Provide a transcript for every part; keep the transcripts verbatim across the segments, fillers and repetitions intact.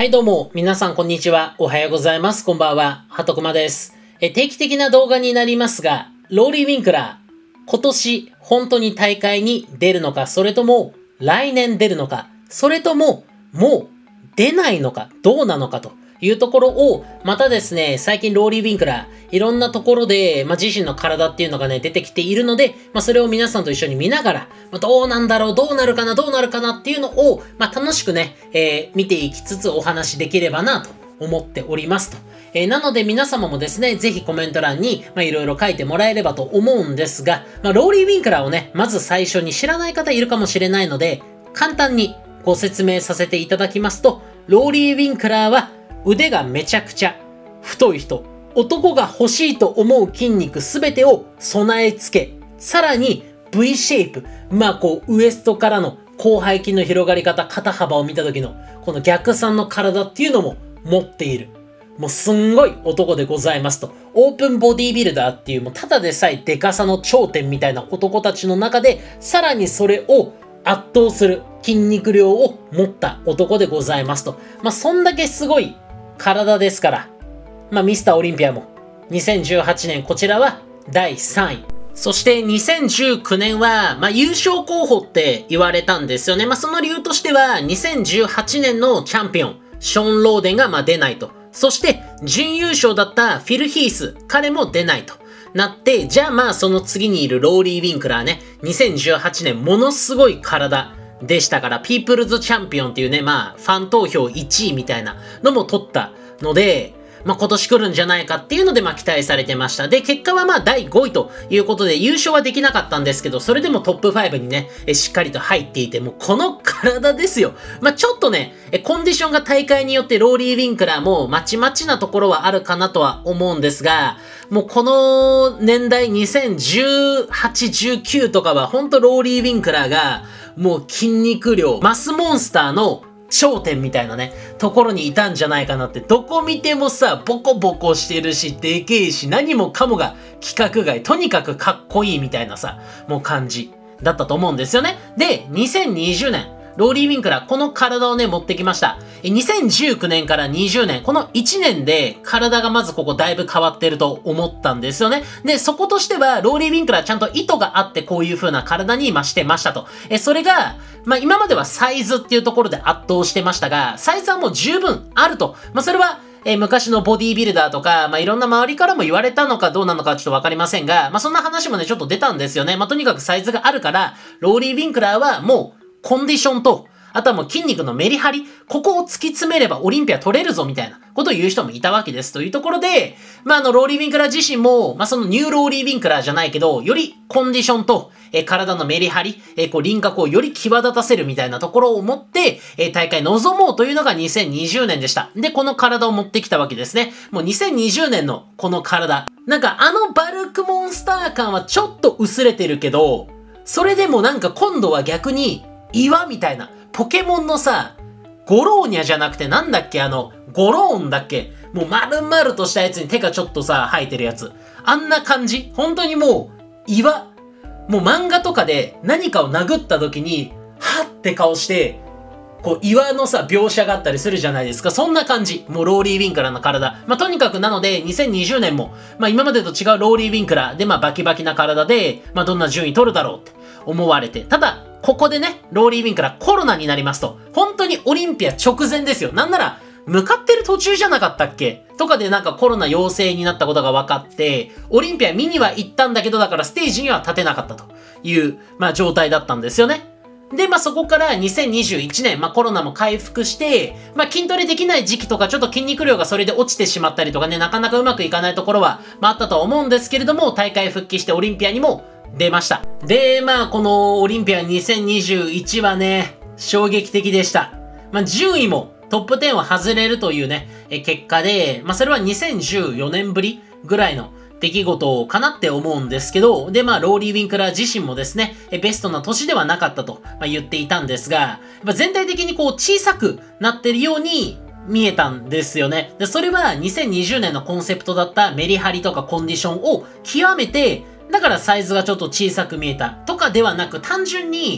はいどうも、皆さんこんにちは。おはようございます。こんばんは。はとくまです。え、定期的な動画になりますが、ローリー・ウィンクラー、今年本当に大会に出るのか、それとも来年出るのか、それとももう出ないのか、どうなのかというところを、またですね、最近ローリー・ウィンクラー、いろんなところで、まあ、自身の体っていうのがね、出てきているので、まあ、それを皆さんと一緒に見ながら、まあ、どうなんだろう、どうなるかな、どうなるかなっていうのを、まあ、楽しくね、えー、見ていきつつお話しできればなと思っておりますと。えー、なので皆様もですね、ぜひコメント欄に、まあ、いろいろ書いてもらえればと思うんですが、まあ、ローリー・ウィンクラーをね、まず最初に知らない方いるかもしれないので、簡単にご説明させていただきますと、ローリー・ウィンクラーは、腕がめちゃくちゃ太い人、男が欲しいと思う筋肉すべてを備え付け、さらに V シェイプ、まあこうウエストからの広背筋の広がり方、肩幅を見た時のこの逆三の体っていうのも持っている。もうすんごい男でございますと。オープンボディービルダーっていうもうただでさえデカさの頂点みたいな男たちの中で、さらにそれを圧倒する筋肉量を持った男でございますと。まあそんだけすごい体ですから、まあ、ミスターオリンピアもにせんじゅうはちねんこちらはだいさんい。そしてにせんじゅうきゅうねんは、まあ、優勝候補って言われたんですよね。まあ、その理由としては、にせんじゅうはちねんのチャンピオン、ショーン・ローデンがまあ出ないと。そして、準優勝だったフィル・ヒース、彼も出ないとなって、じゃあまあその次にいるローリー・ウィンクラーね、にせんじゅうはちねんものすごい体、でしたから、ピープルズチャンピオンっていうね、まあ、ファン投票いちいみたいなのも取ったので、まあ今年来るんじゃないかっていうので、まあ期待されてました。で、結果はまあだいごいということで、優勝はできなかったんですけど、それでもトップファイブにね、しっかりと入っていて、もうこの体ですよ。まあちょっとね、コンディションが大会によってローリー・ウィンクラーもまちまちなところはあるかなとは思うんですが、もうこの年代にせんじゅうはち、じゅうきゅうとかはほんとローリー・ウィンクラーが、もう筋肉量、マスモンスターの頂点みたいなね、ところにいたんじゃないかなって、どこ見てもさ、ボコボコしてるし、でけえし、何もかもが規格外、とにかくかっこいいみたいなさ、もう感じだったと思うんですよね。で、にせんにじゅうねん、ローリー・ウィンクラー、この体をね、持ってきました。にせんじゅうきゅうねんからにじゅうねん、このいちねんで体がまずここだいぶ変わってると思ったんですよね。で、そことしては、ローリー・ウィンクラーちゃんと意図があってこういう風な体にましてましたと。え、それが、まあ、今まではサイズっていうところで圧倒してましたが、サイズはもう十分あると。まあ、それは、えー、昔のボディービルダーとか、まあ、いろんな周りからも言われたのかどうなのかちょっとわかりませんが、まあ、そんな話もね、ちょっと出たんですよね。まあ、とにかくサイズがあるから、ローリー・ウィンクラーはもう、コンディションと、あとはもう筋肉のメリハリ、ここを突き詰めればオリンピア取れるぞみたいなことを言う人もいたわけです。というところで、まあ、あの、ローリー・ウィンクラー自身も、まあ、そのニューローリー・ウィンクラーじゃないけど、よりコンディションと、えー、体のメリハリ、えー、こう輪郭をより際立たせるみたいなところを持って、えー、大会臨もうというのがにせんにじゅうねんでした。で、この体を持ってきたわけですね。もうにせんにじゅうねんのこの体。なんかあのバルクモンスター感はちょっと薄れてるけど、それでもなんか今度は逆に岩みたいな、ポケモンのさ、ゴローニャじゃなくてなんだっけあの、ゴローンだっけもう丸々としたやつに手がちょっとさ、生えてるやつ。あんな感じ本当にもう、岩。もう漫画とかで何かを殴った時に、はって顔して、こう岩のさ、描写があったりするじゃないですか。そんな感じ。もうローリー・ウィンクラーの体。まあ、とにかくなので、にせんにじゅうねんも、まあ、今までと違うローリー・ウィンクラーで、まあ、バキバキな体で、まあ、どんな順位取るだろうって思われて。ただ、ここでね、ローリー・ウィンクラーコロナになりますと、本当にオリンピア直前ですよ。なんなら、向かってる途中じゃなかったっけとかでなんかコロナ陽性になったことが分かって、オリンピア見には行ったんだけど、だからステージには立てなかったという、まあ状態だったんですよね。で、まあそこからにせんにじゅういちねん、まあコロナも回復して、まあ筋トレできない時期とかちょっと筋肉量がそれで落ちてしまったりとかね、なかなかうまくいかないところは、まああったとは思うんですけれども、大会復帰してオリンピアにも出ました。で、まあこのオリンピアにせんにじゅういちはね、衝撃的でした。まあ順位もトップじゅうを外れるというね、え結果で、まあそれはにせんじゅうよねんぶりぐらいの出来事かなって思うんですけど、で、まあ、ローリー・ウィンクラー自身もですね、ベストな年ではなかったと言っていたんですが、やっぱ全体的にこう小さくなってるように見えたんですよね。で、それはにせんにじゅうねんのコンセプトだったメリハリとかコンディションを極めて、だからサイズがちょっと小さく見えたとかではなく、単純に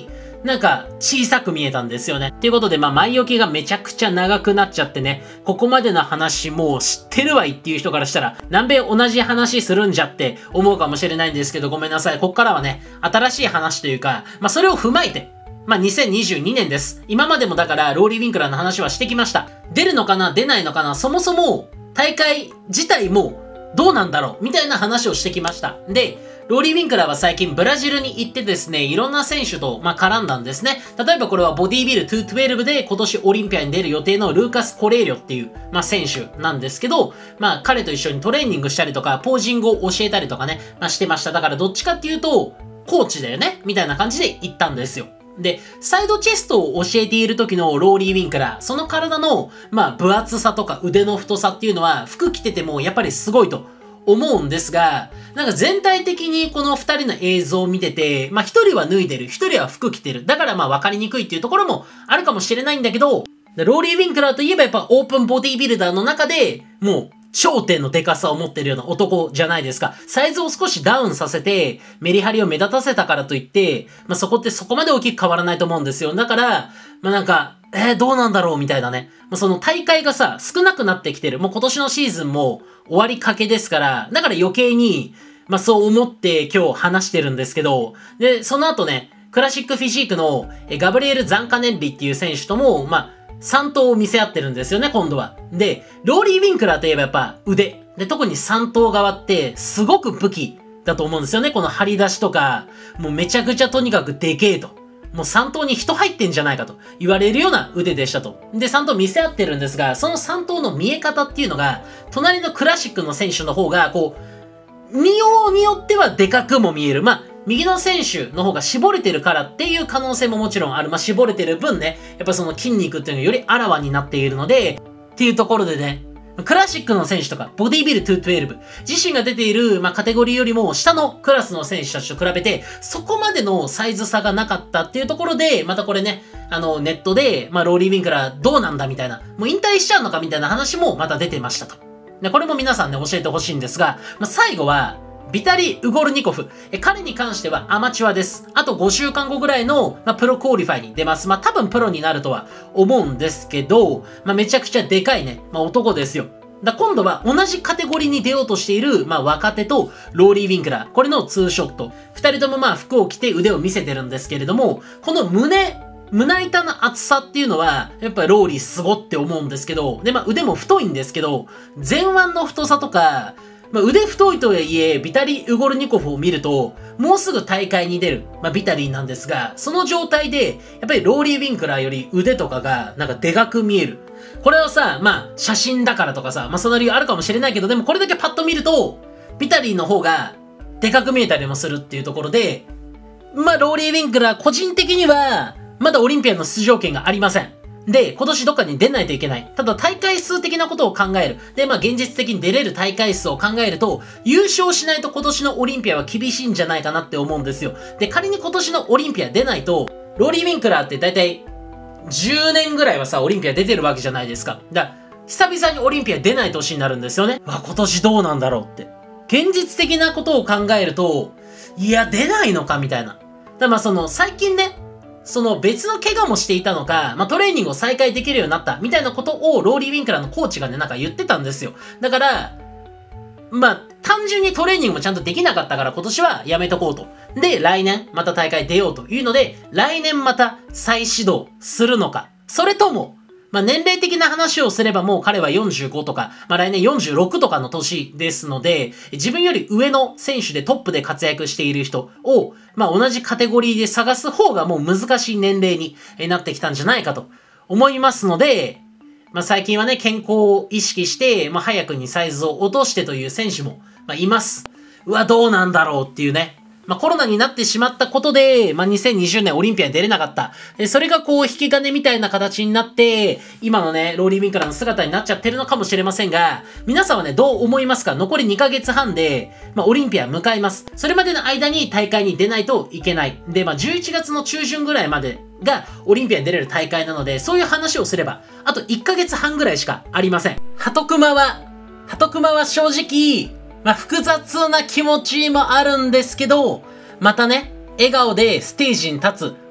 なんか小さく見えたんですよね。ということで、まあ前置きがめちゃくちゃ長くなっちゃってね、ここまでの話もう知ってるわいっていう人からしたら、なんべ同じ話するんじゃって思うかもしれないんですけど、ごめんなさい。こっからはね、新しい話というか、まあそれを踏まえて、まあにせんにじゅうにねんです。今までもだからローリー・ウィンクラーの話はしてきました。出るのかな出ないのかなそもそも大会自体もどうなんだろうみたいな話をしてきました。で、ローリー・ウィンクラーは最近ブラジルに行ってですね、いろんな選手と、まあ、絡んだんですね。例えばこれはボディービルにひゃくじゅうで今年オリンピアに出る予定のルーカス・コレーリョっていう、まあ、選手なんですけど、まあ、彼と一緒にトレーニングしたりとか、ポージングを教えたりとかね、まあ、してました。だからどっちかっていうと、コーチだよねみたいな感じで行ったんですよ。で、サイドチェストを教えている時のローリー・ウィンクラー、その体の、まあ、分厚さとか腕の太さっていうのは、服着ててもやっぱりすごいと思うんですが、なんか全体的にこの二人の映像を見てて、まあ一人は脱いでる、一人は服着てる。だからまあ分かりにくいっていうところもあるかもしれないんだけど、ローリー・ウィンクラーといえばやっぱオープンボディビルダーの中で、もう頂点のデカさを持ってるような男じゃないですか。サイズを少しダウンさせて、メリハリを目立たせたからといって、まあそこってそこまで大きく変わらないと思うんですよ。だから、まあなんか、えー、どうなんだろうみたいなね。まあ、その大会がさ、少なくなってきてる。もう今年のシーズンも終わりかけですから、だから余計に、まあそう思って今日話してるんですけど、で、その後ね、クラシックフィジークのガブリエル・ザンカネッリっていう選手とも、まあ、三頭を見せ合ってるんですよね、今度は。で、ローリー・ウィンクラーといえばやっぱ腕。で、特に三頭側ってすごく武器だと思うんですよね。この張り出しとか、もうめちゃくちゃとにかくでけえと。もう三頭に人入ってんじゃないかと言われるような腕でしたと。で、三頭見せ合ってるんですが、その三頭の見え方っていうのが、隣のクラシックの選手の方が、こう、見ようによってはでかくも見える。まあ、右の選手の方が絞れてるからっていう可能性ももちろんある。まあ、絞れてる分ね、やっぱその筋肉っていうのがよりあらわになっているので、っていうところでね、クラシックの選手とか、ボディービルにひゃくじゅう、自身が出ている、まあ、カテゴリーよりも下のクラスの選手たちと比べて、そこまでのサイズ差がなかったっていうところで、またこれね、あの、ネットで、まあ、ローリー・ウィンクラーどうなんだみたいな、もう引退しちゃうのかみたいな話もまた出てましたと。で、これも皆さんね、教えてほしいんですが、まあ、最後は、ビタリ・ウゴルニコフ。え、彼に関してはアマチュアです。あとごしゅうかんごぐらいの、まあ、プロクオリファイに出ます。まあ、多分プロになるとは思うんですけど、まあ、めちゃくちゃでかいね、まあ、男ですよ。だ今度は同じカテゴリーに出ようとしている、まあ、若手とローリー・ウィンクラー。これのツーショット。二人ともまあ服を着て腕を見せてるんですけれども、この胸、胸板の厚さっていうのは、やっぱローリーすごって思うんですけど、でまあ腕も太いんですけど、前腕の太さとか、まあ、腕太いとはいえ、ビタリ・ウゴルニコフを見ると、もうすぐ大会に出る、まあ、ビタリーなんですが、その状態で、やっぱりローリー・ウィンクラーより腕とかが、なんかでかく見える。これはさ、まあ、写真だからとかさ、まあ、その理由あるかもしれないけど、でもこれだけパッと見ると、ビタリーの方が、でかく見えたりもするっていうところで、まあ、ローリー・ウィンクラー、個人的には、まだオリンピアの出場権がありません。で、今年どっかに出ないといけない。ただ大会数的なことを考える。で、まあ現実的に出れる大会数を考えると、優勝しないと今年のオリンピアは厳しいんじゃないかなって思うんですよ。で、仮に今年のオリンピア出ないと、ローリー・ウィンクラーって大体じゅうねんぐらいはさ、オリンピア出てるわけじゃないですか。だから、久々にオリンピア出ない年になるんですよね。わ、今年どうなんだろうって。現実的なことを考えると、いや、出ないのかみたいな。だからまあその、最近ね、その別の怪我もしていたのか、まあ、トレーニングを再開できるようになった、みたいなことをローリー・ウィンクラーのコーチがね、なんか言ってたんですよ。だから、まあ、単純にトレーニングもちゃんとできなかったから今年はやめとこうと。で、来年また大会出ようというので、来年また再始動するのか。それとも、まあ、年齢的な話をすればもう彼はよんじゅうごとか、まあ、来年よんじゅうろくとかの年ですので、自分より上の選手でトップで活躍している人を、まあ、同じカテゴリーで探す方がもう難しい年齢になってきたんじゃないかと思いますので、まあ、最近はね、健康を意識して、まあ、早くにサイズを落としてという選手も、まあ、います。うわ、どうなんだろうっていうね。まあ、コロナになってしまったことで、まあ、にせんにじゅうねんオリンピアに出れなかった。で、それがこう、引き金みたいな形になって、今のね、ローリー・ウィンクラーの姿になっちゃってるのかもしれませんが、皆さんはね、どう思いますか？残りにかげつはんで、まあ、オリンピア迎えます。それまでの間に大会に出ないといけない。で、まあ、じゅういちがつの中旬ぐらいまでが、オリンピアに出れる大会なので、そういう話をすれば、あといっかげつはんぐらいしかありません。ハトクマは、ハトクマは正直、まあ、複雑な気持ちもあるんですけど、またね、笑顔でステージに立つ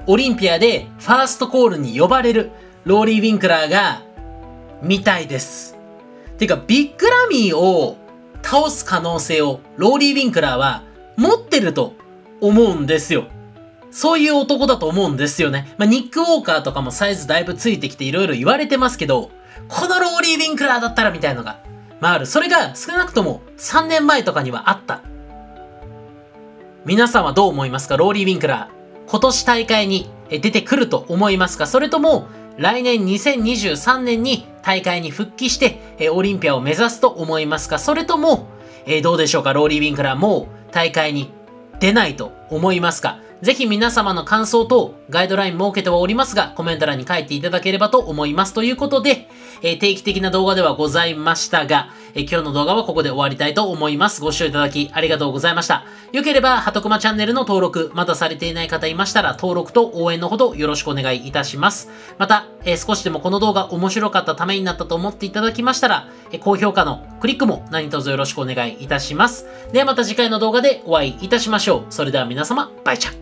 オリンピアでファーストコールに呼ばれるローリー・ウィンクラーが見たいです。てか、ビッグラミーを倒す可能性をローリー・ウィンクラーは持ってると思うんですよ。そういう男だと思うんですよね。まあ、ニック・ウォーカーとかもサイズだいぶついてきていろいろ言われてますけど、このローリー・ウィンクラーだったらみたいのが、まあある。それが少なくともさんねんまえとかにはあった。皆さんはどう思いますか？ローリー・ウィンクラー。今年大会に出てくると思いますか？それとも、来年にせんにじゅうさんねんに大会に復帰して、オリンピアを目指すと思いますか？それとも、えー、どうでしょうか？ローリー・ウィンクラーもう大会に出ないと思いますか？ぜひ皆様の感想等、ガイドライン設けてはおりますが、コメント欄に書いていただければと思います。ということで、えー、定期的な動画ではございましたが、えー、今日の動画はここで終わりたいと思います。ご視聴いただきありがとうございました。よければ、はとくまチャンネルの登録、まだされていない方いましたら、登録と応援のほどよろしくお願いいたします。また、えー、少しでもこの動画面白かったためになったと思っていただきましたら、えー、高評価のクリックも何卒よろしくお願いいたします。ではまた次回の動画でお会いいたしましょう。それでは皆様、バイチャ